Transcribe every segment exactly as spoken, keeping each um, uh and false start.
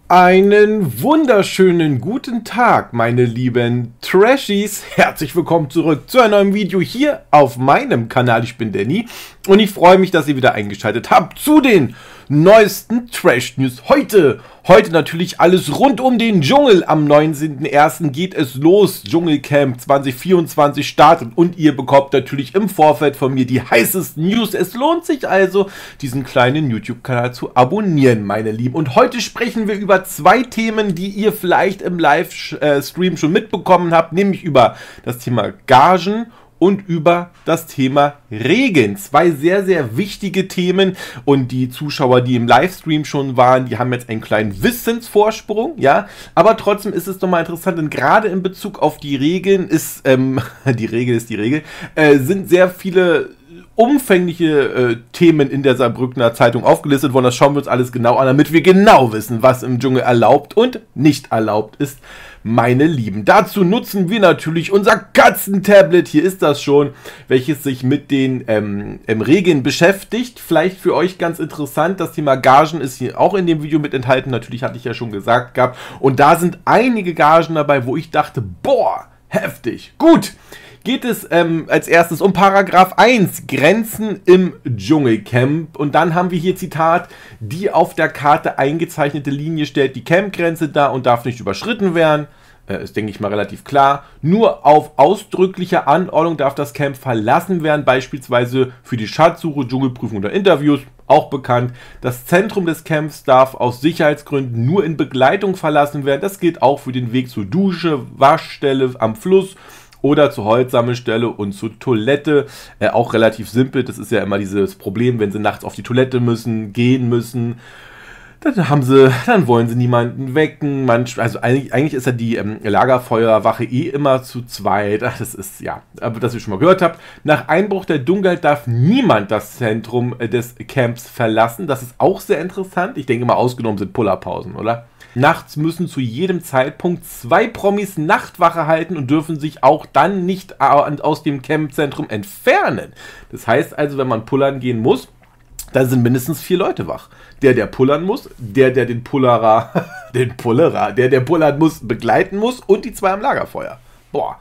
Einen wunderschönen guten Tag, meine lieben Trashies. Herzlich willkommen zurück zu einem neuen Video hier auf meinem Kanal. Ich bin Danny und ich freue mich, dass ihr wieder eingeschaltet habt zu den neuesten Trash-News. Heute, heute natürlich alles rund um den Dschungel. Am neunzehnten ersten geht es los. Dschungelcamp zwanzig vierundzwanzig startet und ihr bekommt natürlich im Vorfeld von mir die heißesten News. Es lohnt sich also, diesen kleinen YouTube-Kanal zu abonnieren, meine Lieben. Und heute sprechen wir über zwei Themen, die ihr vielleicht im Livestream schon mitbekommen habt, nämlich über das Thema Gagen und über das Thema Regeln. Zwei sehr, sehr wichtige Themen und die Zuschauer, die im Livestream schon waren, die haben jetzt einen kleinen Wissensvorsprung, ja, aber trotzdem ist es doch mal interessant, denn gerade in Bezug auf die Regeln ist, ähm, die Regel ist die Regel, äh, sind sehr viele umfängliche äh, Themen in der Saarbrückener Zeitung aufgelistet worden. Das schauen wir uns alles genau an, damit wir genau wissen, was im Dschungel erlaubt und nicht erlaubt ist, meine Lieben. Dazu nutzen wir natürlich unser Katzentablet, hier ist das schon, welches sich mit den ähm, ähm, Regeln beschäftigt. Vielleicht für euch ganz interessant, das Thema Gagen ist hier auch in dem Video mit enthalten, natürlich hatte ich ja schon gesagt gehabt. Und da sind einige Gagen dabei, wo ich dachte, boah, heftig. Gut. Geht es ähm, als erstes um Paragraph eins, Grenzen im Dschungelcamp. Und dann haben wir hier Zitat, die auf der Karte eingezeichnete Linie stellt die Campgrenze dar und darf nicht überschritten werden. Äh, ist, denke ich mal, relativ klar. Nur auf ausdrückliche Anordnung darf das Camp verlassen werden, beispielsweise für die Schatzsuche, Dschungelprüfung oder Interviews. Auch bekannt. Das Zentrum des Camps darf aus Sicherheitsgründen nur in Begleitung verlassen werden. Das gilt auch für den Weg zur Dusche, Waschstelle am Fluss oder zur Holzsammelstelle und zur Toilette. Äh, auch relativ simpel, das ist ja immer dieses Problem, wenn sie nachts auf die Toilette müssen, gehen müssen, dann haben sie, dann wollen sie niemanden wecken. Man, also eigentlich, eigentlich ist ja die ähm, Lagerfeuerwache eh immer zu zweit. Ach, das ist, ja, aber das ihr schon mal gehört habt. Nach Einbruch der Dunkelheit darf niemand das Zentrum äh, des Camps verlassen. Das ist auch sehr interessant. Ich denke mal, ausgenommen sind Pullerpausen, oder? Nachts müssen zu jedem Zeitpunkt zwei Promis Nachtwache halten und dürfen sich auch dann nicht aus dem Campzentrum entfernen. Das heißt also, wenn man pullern gehen muss, da sind mindestens vier Leute wach. Der, der pullern muss, der, der den Pullerer, den Pullerer, der, der pullern muss, begleiten muss und die zwei am Lagerfeuer. Boah.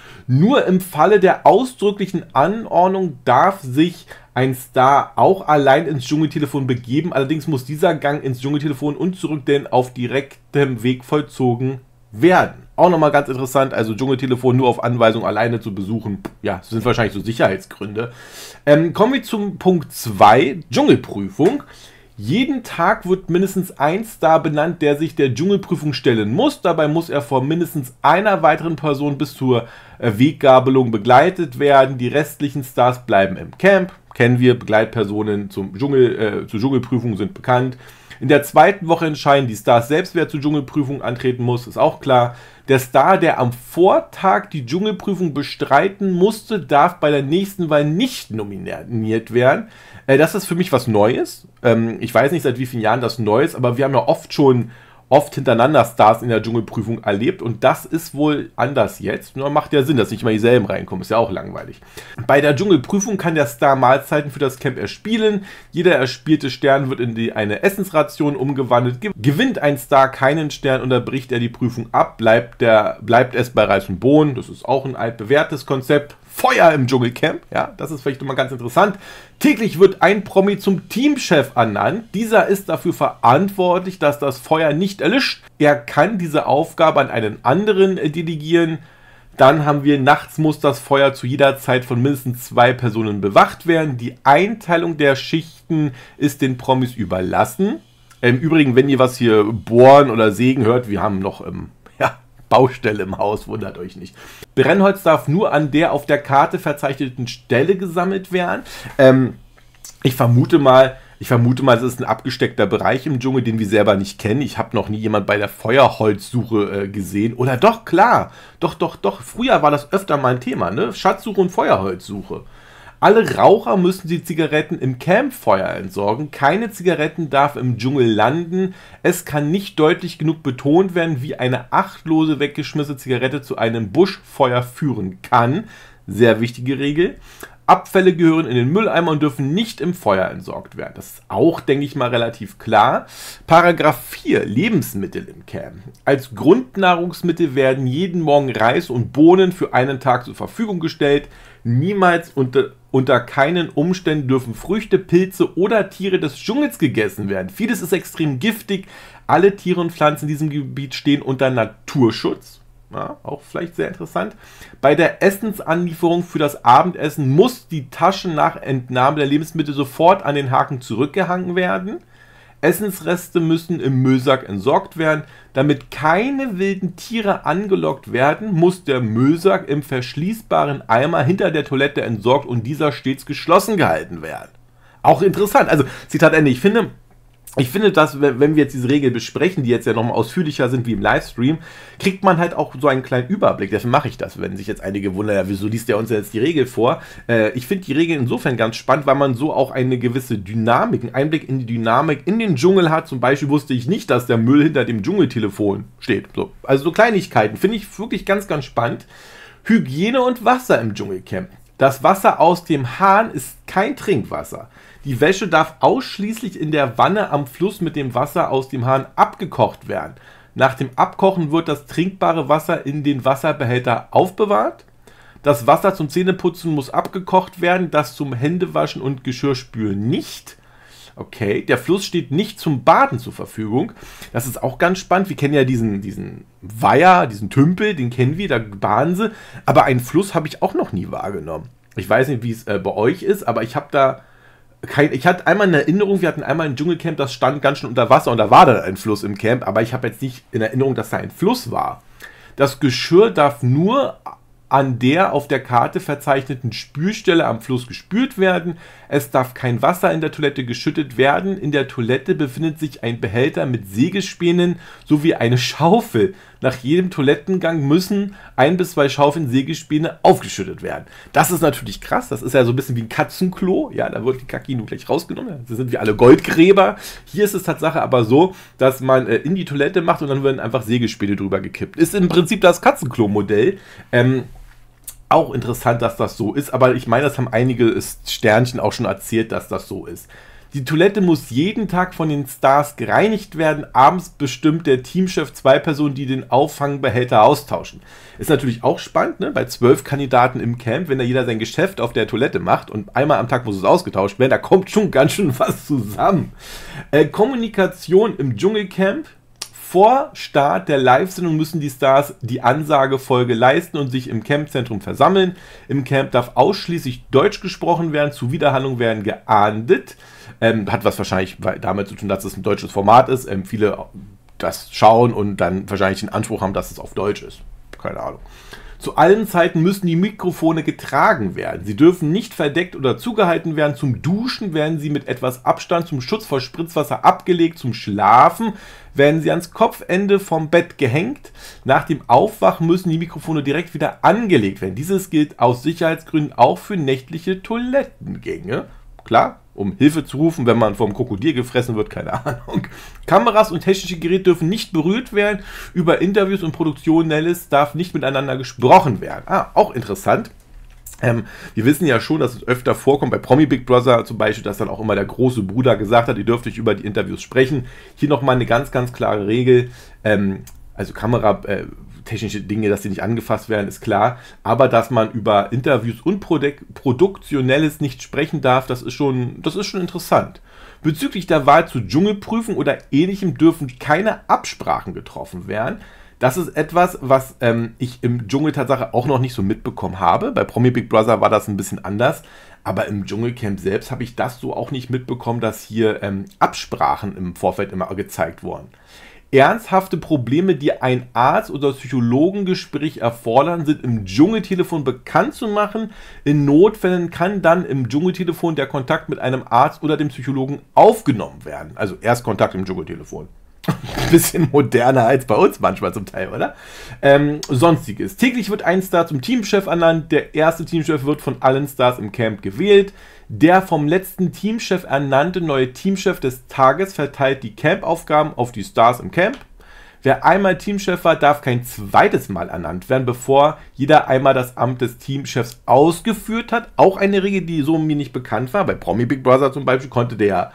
Nur im Falle der ausdrücklichen Anordnung darf sich ein Star auch allein ins Dschungeltelefon begeben. Allerdings muss dieser Gang ins Dschungeltelefon und zurück denn auf direktem Weg vollzogen werden. Auch nochmal ganz interessant, also Dschungeltelefon nur auf Anweisung alleine zu besuchen. Ja, das sind wahrscheinlich so Sicherheitsgründe. Ähm, kommen wir zum Punkt zwei, Dschungelprüfung. Jeden Tag wird mindestens ein Star benannt, der sich der Dschungelprüfung stellen muss. Dabei muss er von mindestens einer weiteren Person bis zur äh, Weggabelung begleitet werden. Die restlichen Stars bleiben im Camp. Kennen wir, Begleitpersonen zum Dschungel, äh, zur Dschungelprüfung sind bekannt. In der zweiten Woche entscheiden die Stars selbst, wer zur Dschungelprüfung antreten muss, ist auch klar. Der Star, der am Vortag die Dschungelprüfung bestreiten musste, darf bei der nächsten Wahl nicht nominiert werden. Äh, das ist für mich was Neues. Ähm, ich weiß nicht, seit wie vielen Jahren das neu ist, aber wir haben ja oft schon oft hintereinander Stars in der Dschungelprüfung erlebt und das ist wohl anders jetzt. Nur macht ja Sinn, dass nicht immer dieselben reinkommen, ist ja auch langweilig. Bei der Dschungelprüfung kann der Star Mahlzeiten für das Camp erspielen. Jeder erspielte Stern wird in die, eine Essensration umgewandelt. Gewinnt ein Star keinen Stern, unterbricht er die Prüfung ab, bleibt, der, bleibt es bei Reis und Bohnen. Das ist auch ein altbewährtes Konzept. Feuer im Dschungelcamp, ja, das ist vielleicht nochmal ganz interessant. Täglich wird ein Promi zum Teamchef ernannt. Dieser ist dafür verantwortlich, dass das Feuer nicht erlischt. Er kann diese Aufgabe an einen anderen äh, delegieren. Dann haben wir, nachts muss das Feuer zu jeder Zeit von mindestens zwei Personen bewacht werden. Die Einteilung der Schichten ist den Promis überlassen. Im Übrigen, wenn ihr was hier bohren oder sägen hört, wir haben noch ähm, ja, Baustelle im Haus, wundert euch nicht. Brennholz darf nur an der auf der Karte verzeichneten Stelle gesammelt werden. Ähm, ich vermute mal, ich vermute mal, es ist ein abgesteckter Bereich im Dschungel, den wir selber nicht kennen. Ich habe noch nie jemand bei der Feuerholzsuche äh, gesehen. Oder doch, klar, doch, doch, doch, früher war das öfter mal ein Thema, ne? Schatzsuche und Feuerholzsuche. Alle Raucher müssen die Zigaretten im Campfeuer entsorgen. Keine Zigaretten darf im Dschungel landen. Es kann nicht deutlich genug betont werden, wie eine achtlose weggeschmissene Zigarette zu einem Buschfeuer führen kann. Sehr wichtige Regel. Abfälle gehören in den Mülleimer und dürfen nicht im Feuer entsorgt werden. Das ist auch, denke ich mal, relativ klar. Paragraph vier, Lebensmittel im Camp. Als Grundnahrungsmittel werden jeden Morgen Reis und Bohnen für einen Tag zur Verfügung gestellt. Niemals unter, unter keinen Umständen dürfen Früchte, Pilze oder Tiere des Dschungels gegessen werden. Vieles ist extrem giftig. Alle Tiere und Pflanzen in diesem Gebiet stehen unter Naturschutz. Ja, auch vielleicht sehr interessant. Bei der Essensanlieferung für das Abendessen muss die Tasche nach Entnahme der Lebensmittel sofort an den Haken zurückgehangen werden. Essensreste müssen im Müllsack entsorgt werden. Damit keine wilden Tiere angelockt werden, muss der Müllsack im verschließbaren Eimer hinter der Toilette entsorgt und dieser stets geschlossen gehalten werden. Auch interessant. Also, Zitat Ende. Ich finde... Ich finde, dass, wenn wir jetzt diese Regeln besprechen, die jetzt ja nochmal ausführlicher sind wie im Livestream, kriegt man halt auch so einen kleinen Überblick. Dafür mache ich das, wenn sich jetzt einige wundern, ja, wieso liest der uns jetzt die Regel vor? Äh, ich finde die Regeln insofern ganz spannend, weil man so auch eine gewisse Dynamik, einen Einblick in die Dynamik in den Dschungel hat. Zum Beispiel wusste ich nicht, dass der Müll hinter dem Dschungeltelefon steht. So. Also so Kleinigkeiten finde ich wirklich ganz, ganz spannend. Hygiene und Wasser im Dschungelcamp. Das Wasser aus dem Hahn ist kein Trinkwasser. Die Wäsche darf ausschließlich in der Wanne am Fluss mit dem Wasser aus dem Hahn abgekocht werden. Nach dem Abkochen wird das trinkbare Wasser in den Wasserbehälter aufbewahrt. Das Wasser zum Zähneputzen muss abgekocht werden, das zum Händewaschen und Geschirrspülen nicht. Okay, der Fluss steht nicht zum Baden zur Verfügung. Das ist auch ganz spannend. Wir kennen ja diesen, diesen Weiher, diesen Tümpel, den kennen wir, da baden sie. Aber einen Fluss habe ich auch noch nie wahrgenommen. Ich weiß nicht, wie es äh, bei euch ist, aber ich habe da kein, ich hatte einmal eine Erinnerung, wir hatten einmal ein Dschungelcamp, das stand ganz schön unter Wasser und da war dann ein Fluss im Camp, aber ich habe jetzt nicht in Erinnerung, dass da ein Fluss war. Das Geschirr darf nur an der auf der Karte verzeichneten Spülstelle am Fluss gespült werden. Es darf kein Wasser in der Toilette geschüttet werden. In der Toilette befindet sich ein Behälter mit Sägespänen sowie eine Schaufel. Nach jedem Toilettengang müssen ein bis zwei Schaufeln Sägespäne aufgeschüttet werden. Das ist natürlich krass. Das ist ja so ein bisschen wie ein Katzenklo. Ja, da wird die Kacke nur gleich rausgenommen. Da sind wir alle Goldgräber. Hier ist es Tatsache aber so, dass man äh, in die Toilette macht und dann werden einfach Sägespäne drüber gekippt. Ist im Prinzip das Katzenklo-Modell. Ähm, Auch interessant, dass das so ist, aber ich meine, das haben einige Sternchen auch schon erzählt, dass das so ist. Die Toilette muss jeden Tag von den Stars gereinigt werden. Abends bestimmt der Teamchef zwei Personen, die den Auffangbehälter austauschen. Ist natürlich auch spannend, ne? Bei zwölf Kandidaten im Camp, wenn da jeder sein Geschäft auf der Toilette macht und einmal am Tag muss es ausgetauscht werden, da kommt schon ganz schön was zusammen. Äh, Kommunikation im Dschungelcamp. Vor Start der Live-Sendung müssen die Stars die Ansagefolge leisten und sich im Campzentrum versammeln. Im Camp darf ausschließlich Deutsch gesprochen werden, zu Widerhallung werden geahndet. Ähm, hat was wahrscheinlich damit zu tun, dass es ein deutsches Format ist. Ähm, viele das schauen und dann wahrscheinlich den Anspruch haben, dass es auf Deutsch ist. Keine Ahnung. Zu allen Zeiten müssen die Mikrofone getragen werden. Sie dürfen nicht verdeckt oder zugehalten werden. Zum Duschen werden sie mit etwas Abstand zum Schutz vor Spritzwasser abgelegt. Zum Schlafen werden sie ans Kopfende vom Bett gehängt. Nach dem Aufwachen müssen die Mikrofone direkt wieder angelegt werden. Dieses gilt aus Sicherheitsgründen auch für nächtliche Toilettengänge. Klar, um Hilfe zu rufen, wenn man vom Krokodil gefressen wird, keine Ahnung. Kameras und technische Geräte dürfen nicht berührt werden. Über Interviews und Produktionelles darf nicht miteinander gesprochen werden. Ah, auch interessant. Ähm, wir wissen ja schon, dass es öfter vorkommt, bei Promi Big Brother zum Beispiel, dass dann auch immer der große Bruder gesagt hat, ihr dürft euch über die Interviews sprechen. Hier nochmal eine ganz, ganz klare Regel. Ähm, also Kamera... Äh, technische Dinge, dass sie nicht angefasst werden, ist klar. Aber dass man über Interviews und Produk- Produktionelles nicht sprechen darf, das ist schon, das ist schon interessant. Bezüglich der Wahl zu Dschungelprüfung oder Ähnlichem dürfen keine Absprachen getroffen werden. Das ist etwas, was ähm, ich im Dschungel Tatsache auch noch nicht so mitbekommen habe. Bei Promi Big Brother war das ein bisschen anders. Aber im Dschungelcamp selbst habe ich das so auch nicht mitbekommen, dass hier ähm, Absprachen im Vorfeld immer gezeigt wurden. Ernsthafte Probleme, die ein Arzt- oder Psychologengespräch erfordern, sind im Dschungeltelefon bekannt zu machen. In Notfällen kann dann im Dschungeltelefon der Kontakt mit einem Arzt oder dem Psychologen aufgenommen werden. Also erst Kontakt im Dschungeltelefon. Ein bisschen moderner als bei uns manchmal zum Teil, oder? Ähm, Sonstiges. Täglich wird ein Star zum Teamchef ernannt. Der erste Teamchef wird von allen Stars im Camp gewählt. Der vom letzten Teamchef ernannte neue Teamchef des Tages verteilt die Campaufgaben auf die Stars im Camp. Wer einmal Teamchef war, darf kein zweites Mal ernannt werden, bevor jeder einmal das Amt des Teamchefs ausgeführt hat. Auch eine Regel, die so mir nicht bekannt war. Bei Promi Big Brother zum Beispiel konnte der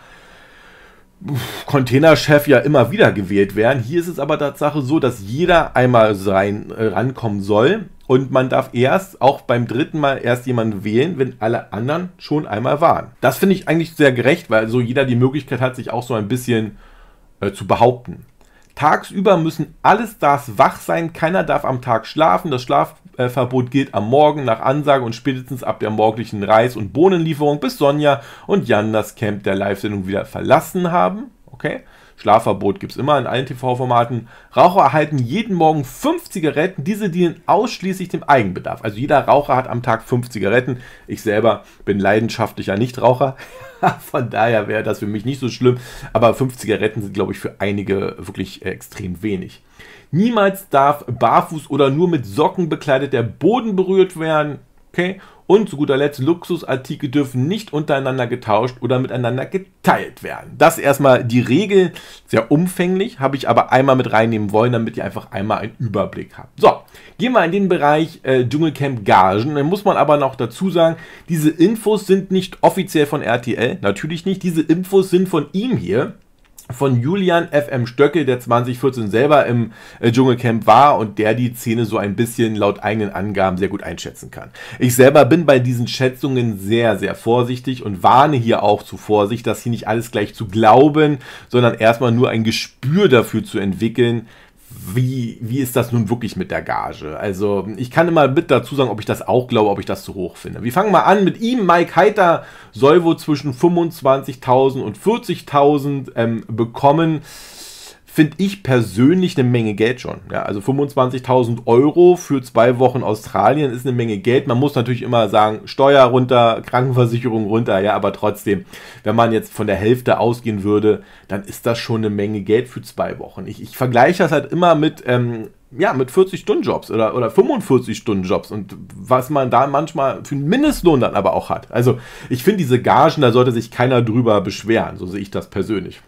Containerchef ja immer wieder gewählt werden. Hier ist es aber Tatsache so, dass jeder einmal sein äh, rankommen soll und man darf erst, auch beim dritten Mal, erst jemanden wählen, wenn alle anderen schon einmal waren. Das finde ich eigentlich sehr gerecht, weil so jeder die Möglichkeit hat, sich auch so ein bisschen äh, zu behaupten. Tagsüber müssen alle Stars wach sein, keiner darf am Tag schlafen. Das Schlafverbot gilt am Morgen nach Ansage und spätestens ab der morgendlichen Reis- und Bohnenlieferung, bis Sonja und Jan das Camp der Live-Sendung wieder verlassen haben. Okay. Schlafverbot gibt es immer in allen T V-Formaten. Raucher erhalten jeden Morgen fünf Zigaretten. Diese dienen ausschließlich dem Eigenbedarf. Also jeder Raucher hat am Tag fünf Zigaretten. Ich selber bin leidenschaftlicher Nichtraucher. Von daher wäre das für mich nicht so schlimm. Aber fünf Zigaretten sind, glaube ich, für einige wirklich extrem wenig. Niemals darf barfuß oder nur mit Socken bekleidet der Boden berührt werden. Okay. Und zu guter Letzt, Luxusartikel dürfen nicht untereinander getauscht oder miteinander geteilt werden. Das ist erstmal die Regel, sehr umfänglich, habe ich aber einmal mit reinnehmen wollen, damit ihr einfach einmal einen Überblick habt. So, gehen wir in den Bereich äh, Dschungelcamp Gagen. Dann muss man aber noch dazu sagen, diese Infos sind nicht offiziell von R T L, natürlich nicht. Diese Infos sind von ihm hier, von Julian F M Stöckel, der zwanzig vierzehn selber im äh, Dschungelcamp war und der die Szene so ein bisschen laut eigenen Angaben sehr gut einschätzen kann. Ich selber bin bei diesen Schätzungen sehr, sehr vorsichtig und warne hier auch zu Vorsicht, dass hier nicht alles gleich zu glauben, sondern erstmal nur ein Gespür dafür zu entwickeln, Wie, wie ist das nun wirklich mit der Gage? Also ich kann immer mit dazu sagen, ob ich das auch glaube, ob ich das zu hoch finde. Wir fangen mal an mit ihm. Mike Heiter soll wohl zwischen fünfundzwanzigtausend und vierzigtausend ähm, bekommen. Finde ich persönlich eine Menge Geld schon. Ja, also fünfundzwanzigtausend Euro für zwei Wochen Australien ist eine Menge Geld. Man muss natürlich immer sagen, Steuer runter, Krankenversicherung runter, ja, aber trotzdem, wenn man jetzt von der Hälfte ausgehen würde, dann ist das schon eine Menge Geld für zwei Wochen. Ich, ich vergleiche das halt immer mit, ähm, ja, mit vierzig-Stunden-Jobs oder, oder fünfundvierzig-Stunden-Jobs und was man da manchmal für einen Mindestlohn dann aber auch hat. Also ich finde diese Gagen, da sollte sich keiner drüber beschweren, so sehe ich das persönlich.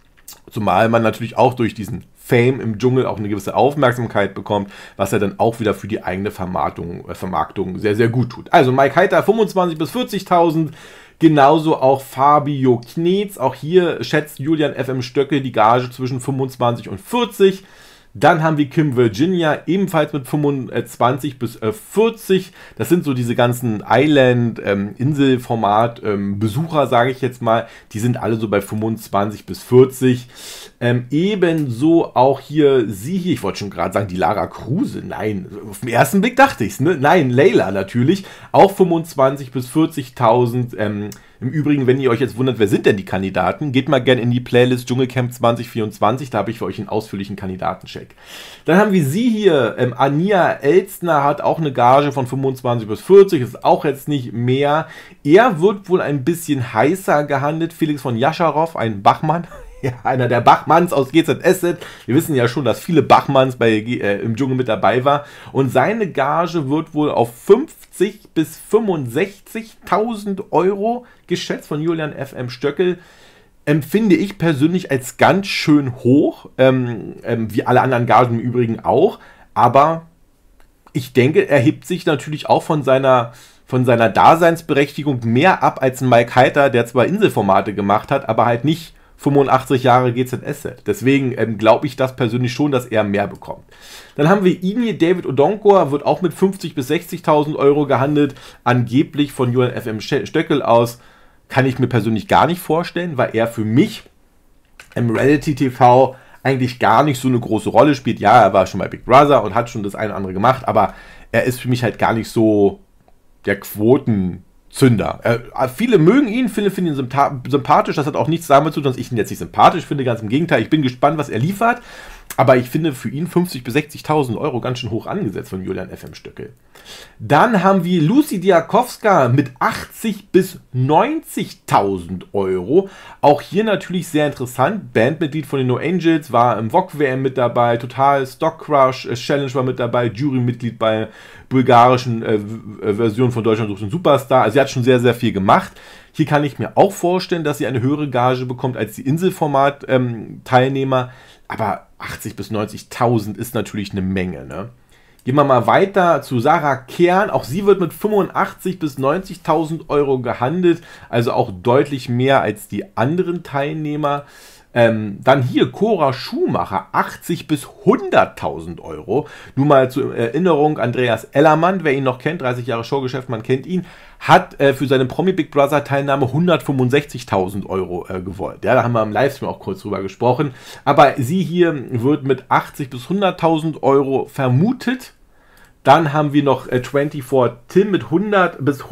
Zumal man natürlich auch durch diesen Fame im Dschungel auch eine gewisse Aufmerksamkeit bekommt, was er dann auch wieder für die eigene Vermarktung, äh, Vermarktung sehr, sehr gut tut. Also Mike Heiter fünfundzwanzigtausend bis vierzigtausend, genauso auch Fabio Knetz. Auch hier schätzt Julian F M Stöckel die Gage zwischen fünfundzwanzig und vierzig. Dann haben wir Kim Virginia, ebenfalls mit fünfundzwanzig bis vierzig. Das sind so diese ganzen Island-Insel-Format-Besucher, ähm, sage ich jetzt mal. Die sind alle so bei fünfundzwanzig bis vierzig. Ähm, ebenso auch hier sie hier, ich wollte schon gerade sagen, die Lara Kruse. Nein, auf den ersten Blick dachte ich es. Ne? Nein, Layla natürlich. Auch fünfundzwanzig bis vierzigtausend. Ähm, Im Übrigen, wenn ihr euch jetzt wundert, wer sind denn die Kandidaten, geht mal gerne in die Playlist Dschungelcamp zwanzig vierundzwanzig, da habe ich für euch einen ausführlichen Kandidatencheck. Dann haben wir sie hier, ähm, Ania Elstner hat auch eine Gage von fünfundzwanzig bis vierzig, ist auch jetzt nicht mehr. Er wird wohl ein bisschen heißer gehandelt, Felix von Jascharow, ein Bachmann. Ja, einer der Bachmanns aus G Z S Z. Wir wissen ja schon, dass viele Bachmanns bei, äh, im Dschungel mit dabei war. Und seine Gage wird wohl auf fünfzig bis fünfundsechzigtausend Euro geschätzt von Julian F M Stöckel. Empfinde ich persönlich als ganz schön hoch. Ähm, ähm, wie alle anderen Gagen im Übrigen auch. Aber ich denke, er hebt sich natürlich auch von seiner... von seiner Daseinsberechtigung mehr ab als ein Mike Heiter, der zwar Inselformate gemacht hat, aber halt nicht fünfundachtzig Jahre G Z S Z. Deswegen ähm, glaube ich das persönlich schon, dass er mehr bekommt. Dann haben wir ihn hier, David Odonkor, wird auch mit fünfzig bis sechzigtausend Euro gehandelt, angeblich von Julian F M Stöckel aus. Kann ich mir persönlich gar nicht vorstellen, weil er für mich im Reality-T V eigentlich gar nicht so eine große Rolle spielt. Ja, er war schon bei Big Brother und hat schon das eine oder andere gemacht, aber er ist für mich halt gar nicht so der Quotenzünder. Äh, viele mögen ihn, viele finden ihn sympathisch. Das hat auch nichts damit zu tun, dass ich ihn jetzt nicht sympathisch finde. Ganz im Gegenteil, ich bin gespannt, was er liefert. Aber ich finde für ihn fünfzig bis sechzigtausend Euro ganz schön hoch angesetzt von Julian F M Stöckel. Dann haben wir Lucy Diakowska mit achtzig bis neunzigtausend Euro. Auch hier natürlich sehr interessant. Bandmitglied von den No Angels, war im V O G W M mit dabei. Total Stock Crush Challenge war mit dabei. Jurymitglied bei bulgarischen äh, Versionen von Deutschland sucht einen Superstar. Also sie hat schon sehr, sehr viel gemacht. Hier kann ich mir auch vorstellen, dass sie eine höhere Gage bekommt als die Inselformat-Teilnehmer. Ähm, aber achtzig bis neunzigtausend ist natürlich eine Menge, ne? Gehen wir mal weiter zu Sarah Kern. Auch sie wird mit fünfundachtzig bis neunzigtausend Euro gehandelt, also auch deutlich mehr als die anderen Teilnehmer. Ähm, dann hier Cora Schumacher, achtzig bis hunderttausend Euro. Nur mal zur Erinnerung, Andreas Ellermann, wer ihn noch kennt, dreißig Jahre Showgeschäft, man kennt ihn, hat äh, für seine Promi Big Brother Teilnahme hundertfünfundsechzigtausend Euro äh, gewollt. Ja, da haben wir im Livestream auch kurz drüber gesprochen. Aber sie hier wird mit achtzig bis hunderttausend Euro vermutet. Dann haben wir noch äh, vierundzwanzig Tim mit hundert bis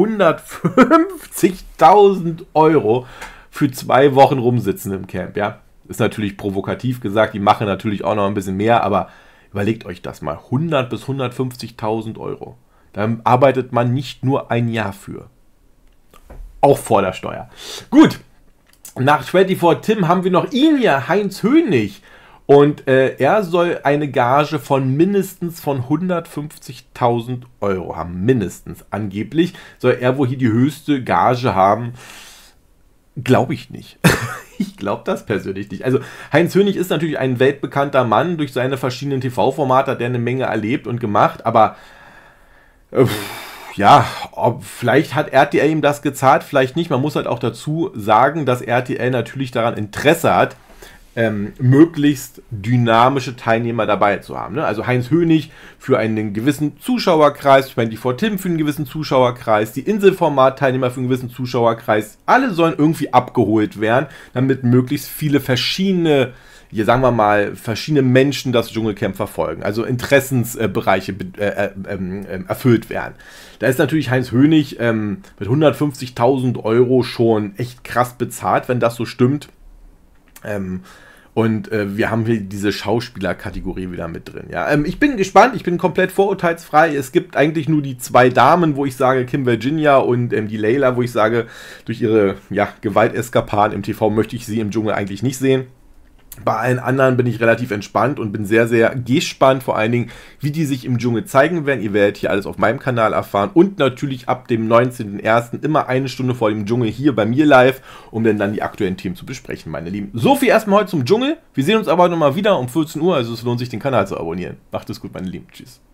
hundertfünfzigtausend Euro für zwei Wochen rumsitzen im Camp, ja. Ist natürlich provokativ gesagt, die machen natürlich auch noch ein bisschen mehr, aber überlegt euch das mal, hundert bis hundertfünfzigtausend Euro. Da arbeitet man nicht nur ein Jahr für. Auch vor der Steuer. Gut, nach vierundzwanzig Tim haben wir noch ihn hier, Heinz Hönig. Und äh, er soll eine Gage von mindestens von hundertfünfzigtausend Euro haben. Mindestens. Angeblich soll er wohl hier die höchste Gage haben. Glaube ich nicht. Ich glaube das persönlich nicht. Also Heinz Hönig ist natürlich ein weltbekannter Mann. Durch seine verschiedenen T V-Formate hat er eine Menge erlebt und gemacht. Aber äh, ja, ob, vielleicht hat R T L ihm das gezahlt, vielleicht nicht. Man muss halt auch dazu sagen, dass R T L natürlich daran Interesse hat, Ähm, möglichst dynamische Teilnehmer dabei zu haben. Ne? Also Heinz Hönig für einen gewissen Zuschauerkreis, vierundzwanzig Tim für einen gewissen Zuschauerkreis, die Inselformat-Teilnehmer für einen gewissen Zuschauerkreis. Alle sollen irgendwie abgeholt werden, damit möglichst viele verschiedene, hier sagen wir mal, verschiedene Menschen das Dschungelcamp verfolgen. Also Interessensbereiche äh, äh, äh, erfüllt werden. Da ist natürlich Heinz Hönig ähm, mit hundertfünfzigtausend Euro schon echt krass bezahlt, wenn das so stimmt. Ähm, und äh, wir haben hier diese Schauspielerkategorie wieder mit drin. Ja? Ähm, ich bin gespannt, ich bin komplett vorurteilsfrei. Es gibt eigentlich nur die zwei Damen, wo ich sage, Kim Virginia und ähm, die Layla, wo ich sage, durch ihre ja, Gewalteskapaden im T V möchte ich sie im Dschungel eigentlich nicht sehen. Bei allen anderen bin ich relativ entspannt und bin sehr, sehr gespannt, vor allen Dingen, wie die sich im Dschungel zeigen werden. Ihr werdet hier alles auf meinem Kanal erfahren und natürlich ab dem neunzehnten ersten immer eine Stunde vor dem Dschungel hier bei mir live, um dann, dann die aktuellen Themen zu besprechen, meine Lieben. So viel erstmal heute zum Dschungel. Wir sehen uns aber nochmal wieder um vierzehn Uhr, also es lohnt sich, den Kanal zu abonnieren. Macht es gut, meine Lieben. Tschüss.